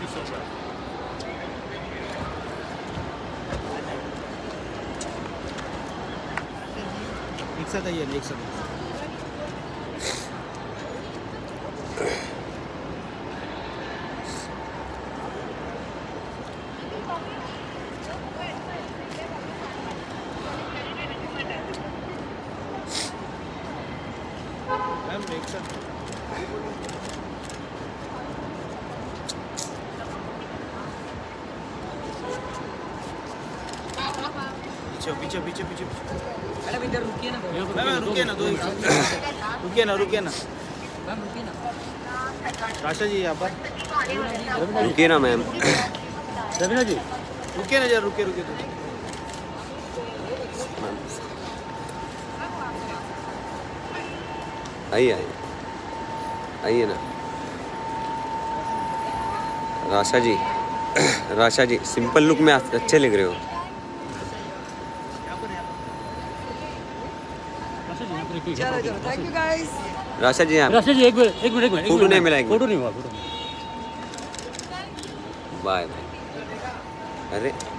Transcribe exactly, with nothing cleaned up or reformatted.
Thank you so much. एक साथ आइए ना, एक साथ। मैम एक साथ। पीछे पीछे पीछे पीछे। मैडम इधर रुकिए ना, मैम रुकिए ना, दो रुकिए ना रुकिए ना मैम रुकिए ना। राशा जी यहाँ पर रुकिए ना मैम। रवीना जी रुकिए ना, जरा रुकिए रुकिए तो। आइए आइए आइए ना राशा जी। राशा जी सिंपल लुक में अच्छे लग रहे हो। चलो चलो, thank you guys. Rasha ji यहाँ राशा जी एक मिनट एक मिनट एक मिनट फोटो नहीं मिलाएंगे। फोटो नहीं हुआ फोटो। Bye bye. अरे